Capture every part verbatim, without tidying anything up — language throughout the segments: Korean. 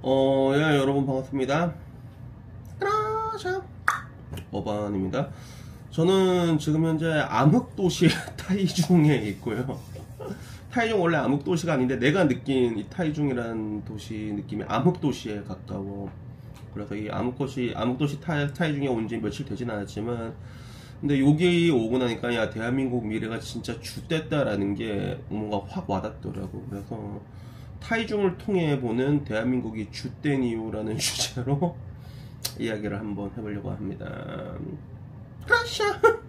어, 예, 여러분 반갑습니다. 라샤 어반입니다. 저는 지금 현재 암흑도시 타이중에 있고요. 타이중 원래 암흑도시가 아닌데 내가 느낀 이 타이중이라는 도시 느낌이 암흑도시에 가까워. 그래서 이 암흑도시, 암흑도시 타, 타이중에 온 지 며칠 되진 않았지만 근데 여기 오고 나니까 야 대한민국 미래가 진짜 좆됐다라는 게 뭔가 확 와닿더라고. 그래서 타이중을 통해 보는 대한민국이 좆된 이유라는 주제로 이야기를 한번 해보려고 합니다. 라샤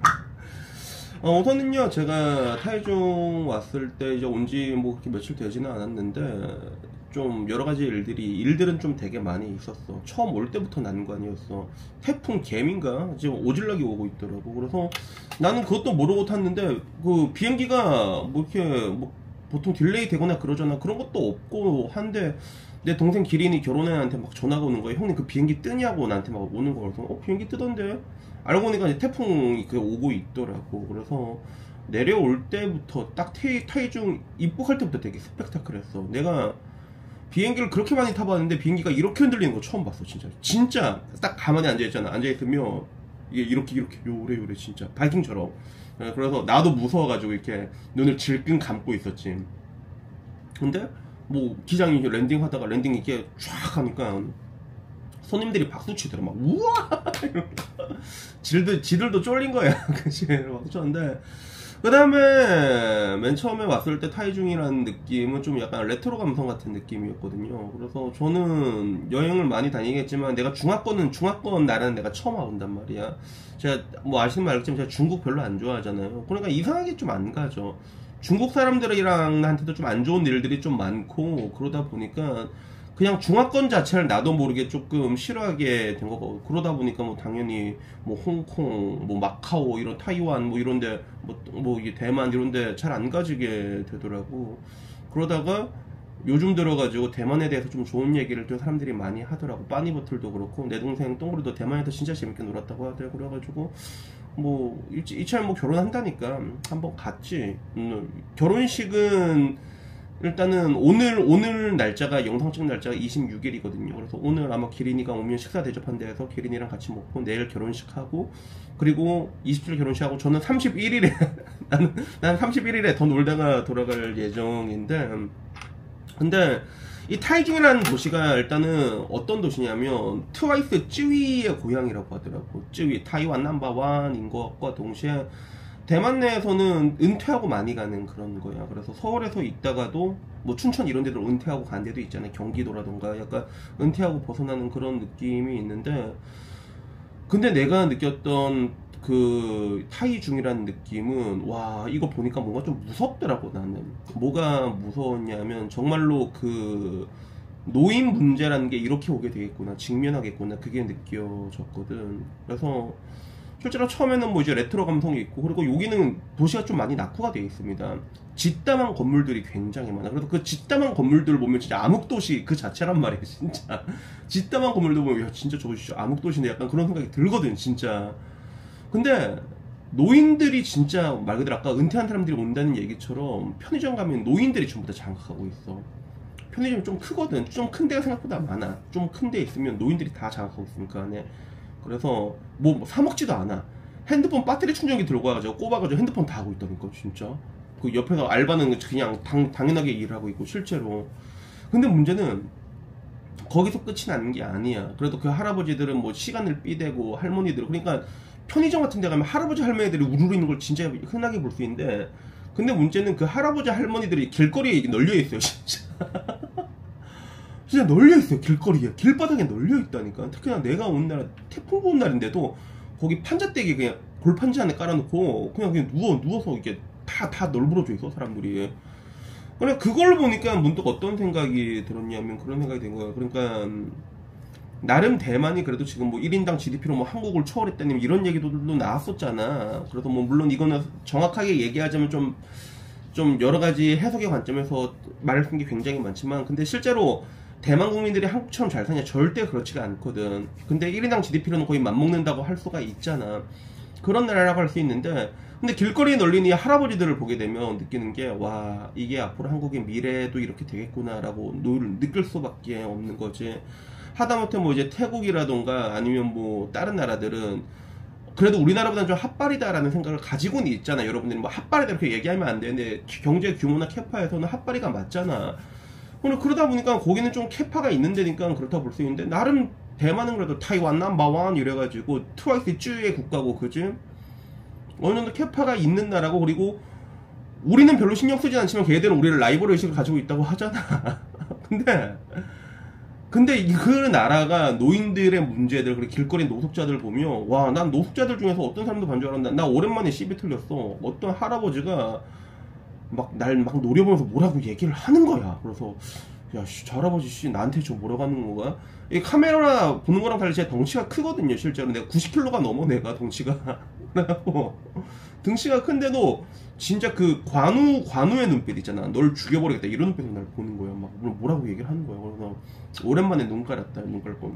어, 우선은요, 제가 타이중 왔을 때 이제 온지 뭐 그렇게 며칠 되지는 않았는데 좀 여러 가지 일들이 일들은 좀 되게 많이 있었어. 처음 올 때부터 난관이었어. 태풍 개민가 지금 오질락이 오고 있더라고. 그래서 나는 그것도 모르고 탔는데 그 비행기가 뭐 이렇게 뭐 보통 딜레이 되거나 그러잖아. 그런 것도 없고 한데 내 동생 기린이 결혼해 나한테 막 전화가 오는 거야. 형님 그 비행기 뜨냐고 나한테 막 오는 거야. 그래서 어 비행기 뜨던데 알고 보니까 이제 태풍이 그 오고 있더라고. 그래서 내려올 때부터 딱 타이, 타이중 입국할 때부터 되게 스펙타클했어. 내가 비행기를 그렇게 많이 타봤는데 비행기가 이렇게 흔들리는 거 처음 봤어. 진짜 진짜 딱 가만히 앉아있잖아. 앉아있으면 이게 이렇게 이렇게 요래요래 진짜 바이킹처럼. 그래서 나도 무서워가지고 이렇게 눈을 질끈 감고 있었지. 근데 뭐 기장이 랜딩 하다가 랜딩 이렇게 쫙 하니까 손님들이 박수 치더라. 막 우와 지들도, 지들도 쫄린 거야. 그치? 박수 쳤는데 그 다음에 맨 처음에 왔을 때 타이중이라는 느낌은 좀 약간 레트로 감성 같은 느낌이었거든요. 그래서 저는 여행을 많이 다니겠지만 내가 중화권은 중화권 나라는 내가 처음 와본단 말이야. 제가 뭐 아시는 말 알겠지만 제가 중국 별로 안 좋아하잖아요. 그러니까 이상하게 좀 안 가죠. 중국 사람들이랑 한테도 좀 안 좋은 일들이 좀 많고 그러다 보니까 그냥 중화권 자체를 나도 모르게 조금 싫어하게 된 거고. 그러다 보니까 뭐 당연히 뭐 홍콩, 뭐 마카오 이런 타이완 뭐 이런데 뭐, 뭐 이게 대만 이런데 잘 안 가지게 되더라고. 그러다가 요즘 들어가지고 대만에 대해서 좀 좋은 얘기를 또 사람들이 많이 하더라고. 빠니버틀도 그렇고 내 동생 똥구리도 대만에서 진짜 재밌게 놀았다고 하더라고. 그래가지고 뭐 이참에 뭐 결혼한다니까 한번 갔지. 음, 결혼식은 일단은 오늘 오늘 날짜가 영상 찍는 날짜가 이십육 일이거든요. 그래서 오늘 아마 기린이가 오면 식사 대접한 데에서 기린이랑 같이 먹고 내일 결혼식하고 그리고 이십칠 일 결혼식하고 저는 삼십일 일에 나는 난 삼십일 일에 더 놀다가 돌아갈 예정인데 근데 이 타이중이라는 도시가 일단은 어떤 도시냐면 트와이스 쯔위의 고향이라고 하더라고. 쯔위 타이완 넘버원인 것과 동시에 대만 내에서는 은퇴하고 많이 가는 그런 거야. 그래서 서울에서 있다가도 뭐 춘천 이런 데들 은퇴하고 간 데도 있잖아요. 경기도라던가 약간 은퇴하고 벗어나는 그런 느낌이 있는데 근데 내가 느꼈던 그 타이중이라는 느낌은 와 이거 보니까 뭔가 좀 무섭더라고. 나는 뭐가 무서웠냐면 정말로 그 노인 문제라는 게 이렇게 오게 되겠구나, 직면하겠구나, 그게 느껴졌거든. 그래서 실제로 처음에는 뭐 이제 레트로 감성이 있고 그리고 여기는 도시가 좀 많이 낙후가 되어 있습니다. 짓담한 건물들이 굉장히 많아. 그래서 그 짓담한 건물들을 보면 진짜 암흑도시 그 자체란 말이에요. 진짜 짓담한 건물들 보면 야 진짜 저거 진짜 암흑도시인데 약간 그런 생각이 들거든 진짜. 근데 노인들이 진짜 말 그대로 아까 은퇴한 사람들이 온다는 얘기처럼 편의점 가면 노인들이 전부 다 장악하고 있어. 편의점이 좀 크거든. 좀 큰 데가 생각보다 많아. 좀 큰 데 있으면 노인들이 다 장악하고 있으니까. 네. 그래서 뭐 사 먹지도 않아. 핸드폰 배터리 충전기 들고 와가지고 꼽아가지고 핸드폰 다 하고 있다니까 진짜. 그 옆에서 알바는 그냥 당, 당연하게 일을 하고 있고 실제로. 근데 문제는 거기서 끝이 나는 게 아니야. 그래도 그 할아버지들은 뭐 시간을 삐대고 할머니들 그러니까 편의점 같은 데 가면 할아버지 할머니들이 우르르 있는 걸 진짜 흔하게 볼 수 있는데 근데 문제는 그 할아버지 할머니들이 길거리에 널려 있어요 진짜. 진짜 널려있어요. 길거리에 길바닥에 널려있다니까. 특히나 내가 온 날 태풍 온 날인데도 거기 판자대기 그냥 골판지 안에 깔아놓고 그냥 그냥 누워 누워서 이게 다 다 널브러져 있어 사람들이. 그래 그걸 보니까 문득 어떤 생각이 들었냐면 그런 생각이 된 거야. 그러니까 나름 대만이 그래도 지금 뭐 일 인당 지디피로 뭐 한국을 초월했다니 이런 얘기도 나왔었잖아. 그래서 뭐 물론 이거는 정확하게 얘기하자면 좀 좀 여러 가지 해석의 관점에서 말을 쓴 게 굉장히 많지만 근데 실제로 대만 국민들이 한국처럼 잘 사냐? 절대 그렇지가 않거든. 근데 일 인당 지디피로는 거의 맞먹는다고 할 수가 있잖아. 그런 나라라고 할 수 있는데, 근데 길거리에 널린 이 할아버지들을 보게 되면 느끼는 게, 와, 이게 앞으로 한국의 미래도 이렇게 되겠구나라고 느낄 수밖에 없는 거지. 하다못해 뭐 이제 태국이라던가 아니면 뭐 다른 나라들은 그래도 우리나라보다는 좀 핫바리다라는 생각을 가지고는 있잖아. 여러분들이 뭐 핫바리다 이렇게 얘기하면 안 되는데, 경제 규모나 캐파에서는 핫바리가 맞잖아. 오늘 그러다 보니까 거기는 좀 캐파가 있는 데니까 그렇다고 볼 수 있는데, 나름 대만은 그래도 타이완 넘버원 이래가지고 트와이스 쭈의 국가고, 그지? 어느 정도 캐파가 있는 나라고, 그리고 우리는 별로 신경 쓰지 않지만 걔들은 우리를 라이벌 의식을 가지고 있다고 하잖아. 근데 근데 그 나라가 노인들의 문제들, 그리고 길거리 노숙자들 보면, 와, 난 노숙자들 중에서 어떤 사람도 반 줄 알았는데, 나 오랜만에 시비 틀렸어. 어떤 할아버지가 막 날 막 노려보면서 뭐라고 얘기를 하는 거야. 그래서 야, 씨, 저 할아버지 씨 나한테 저 뭐라고 하는 거야? 이 카메라 보는 거랑 달리 제 덩치가 크거든요. 실제로 내가 구십 킬로그램가 넘어, 내가 덩치가. 그래갖고 등치가 큰데도 진짜 그 관우 관우의 눈빛 있잖아. 널 죽여버리겠다 이런 눈빛으로 날 보는 거야. 막 뭐라고 얘기를 하는 거야. 그래서 오랜만에 눈 깔았다. 눈 깔고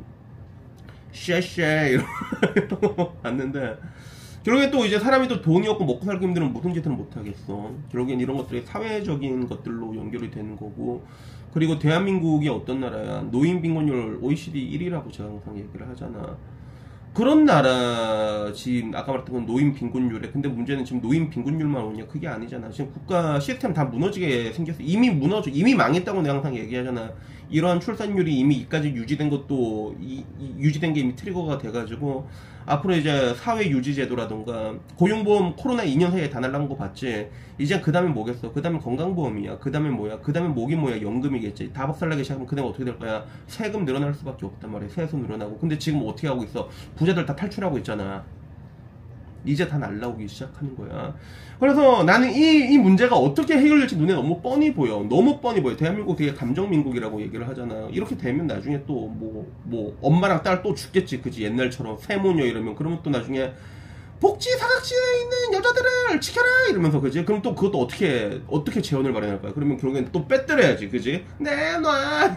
쉐쉐 이러고 봤는데, 결국엔 또 이제 사람이 또 돈이 없고 먹고 살기 힘들면 무슨 짓을 못 하겠어. 결국엔 이런 것들이 사회적인 것들로 연결이 되는 거고, 그리고 대한민국이 어떤 나라야? 노인 빈곤율 오이시디 일 위라고 제가 항상 얘기를 하잖아. 그런 나라, 지금 아까 말했던 건 노인 빈곤율에, 근데 문제는 지금 노인 빈곤율만 오냐? 그게 아니잖아. 지금 국가 시스템 다 무너지게 생겼어. 이미 무너져, 이미 망했다고 내가 항상 얘기하잖아. 이러한 출산율이 이미 이까지 유지된 것도, 이, 이, 유지된 게 이미 트리거가 돼가지고, 앞으로 이제 사회 유지 제도라던가, 고용보험 코로나 이 년 사이에 다 날라간 거 봤지? 이제 그 다음에 뭐겠어? 그 다음에 건강보험이야. 그 다음에 뭐야? 그 다음에 뭐긴 뭐야? 연금이겠지. 다 박살나기 시작하면 그 다음에 어떻게 될 거야? 세금 늘어날 수밖에 없단 말이야. 세수 늘어나고. 근데 지금 어떻게 하고 있어? 부자들 다 탈출하고 있잖아. 이제 다 날라오기 시작하는 거야. 그래서 나는 이, 이 문제가 어떻게 해결될지 눈에 너무 뻔히 보여. 너무 뻔히 보여. 대한민국 되게 감정민국이라고 얘기를 하잖아. 이렇게 되면 나중에 또 뭐, 뭐, 엄마랑 딸 또 죽겠지. 그지? 옛날처럼 세모녀 이러면. 그러면 또 나중에 복지 사각지대에 있는 여자들을 지켜라! 이러면서, 그지? 그럼 또 그것도 어떻게, 어떻게 재원을 마련할 거야? 그러면 결국엔 또 빼뜨려야지. 그지? 내놔!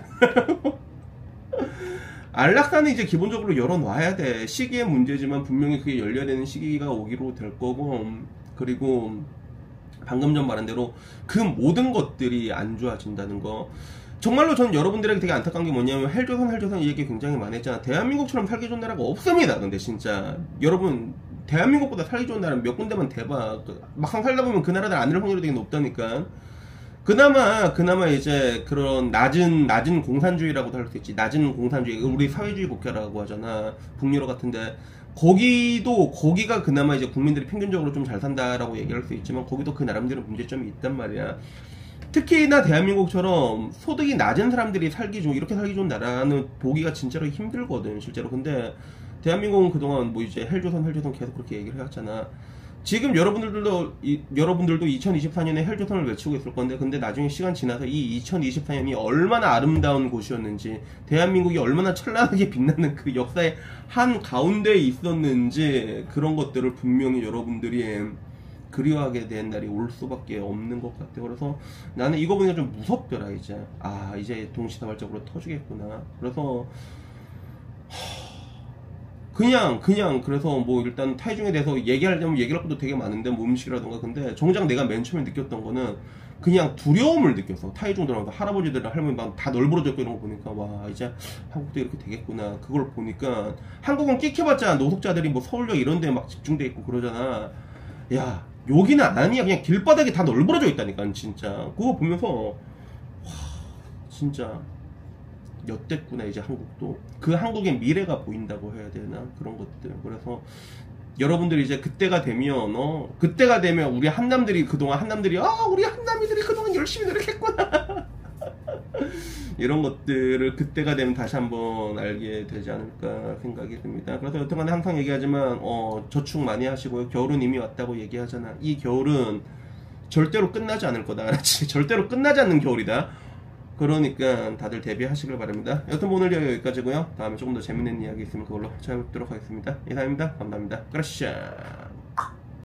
안락사는 이제 기본적으로 열어놔야 돼. 시기의 문제지만 분명히 그게 열려야 되는 시기가 오기로 될 거고, 그리고 방금 전 말한 대로 그 모든 것들이 안 좋아진다는 거. 정말로 전 여러분들에게 되게 안타까운 게 뭐냐면, 헬조선 헬조선 이 얘기 굉장히 많이 했잖아. 대한민국처럼 살기 좋은 나라가 없습니다. 근데 진짜 여러분, 대한민국보다 살기 좋은 나라는 몇 군데만 대봐. 막상 살다 보면 그 나라들 안 될 확률이 되게 높다니까. 그나마 그나마 이제 그런 낮은 낮은 공산주의라고도 할 수 있지. 낮은 공산주의, 우리 사회주의 국가라고 하잖아. 북유럽 같은데 거기도, 거기가 그나마 이제 국민들이 평균적으로 좀 잘 산다라고 얘기할 수 있지만, 거기도 그 나름대로 문제점이 있단 말이야. 특히나 대한민국처럼 소득이 낮은 사람들이 살기 좋은, 이렇게 살기 좋은 나라는 보기가 진짜로 힘들거든, 실제로. 근데 대한민국은 그동안 뭐 이제 헬조선 헬조선 계속 그렇게 얘기를 해왔잖아. 지금 여러분들도 이, 여러분들도 이천이십사 년에 헬조선을 외치고 있을 건데, 근데 나중에 시간 지나서 이 이천이십사 년이 얼마나 아름다운 곳이었는지, 대한민국이 얼마나 찬란하게 빛나는 그 역사의 한 가운데에 있었는지, 그런 것들을 분명히 여러분들이 그리워하게 된 날이 올 수밖에 없는 것 같아요. 그래서 나는 이거 보니까 좀 무섭더라. 이제 아, 이제 동시다발적으로 터지겠구나. 그래서 그냥 그냥 그래서 뭐 일단 타이중에 대해서 얘기하려면 얘기할 것도 되게 많은데, 뭐 음식이라던가. 근데 정작 내가 맨 처음에 느꼈던 거는 그냥 두려움을 느꼈어. 타이중 들어가서 할아버지들 할머니 막 다 널브러져 있고 이런 거 보니까, 와, 이제 한국도 이렇게 되겠구나. 그걸 보니까 한국은 끼켜봤자 노숙자들이 뭐 서울역 이런 데 막 집중돼 있고 그러잖아. 야, 여기는 아니야. 그냥 길바닥에 다 널브러져 있다니까. 진짜 그거 보면서 와, 진짜 엿됐구나. 이제 한국도 그 한국의 미래가 보인다고 해야 되나, 그런 것들. 그래서 여러분들이 이제 그때가 되면 어 그때가 되면 우리 한남들이 그동안 한남들이 아 우리 한남이들이 그동안 열심히 노력했구나 이런 것들을 그때가 되면 다시 한번 알게 되지 않을까 생각이 듭니다. 그래서 여튼간에 항상 얘기하지만 어 저축 많이 하시고요. 겨울은 이미 왔다고 얘기하잖아. 이 겨울은 절대로 끝나지 않을 거다. 알았지? 절대로 끝나지 않는 겨울이다. 그러니까 다들 대비하시길 바랍니다. 여튼 오늘 여기까지고요. 다음에 조금 더 재밌는 이야기 있으면 그걸로 찾아뵙도록 하겠습니다. 이상입니다. 감사합니다. 그라시아.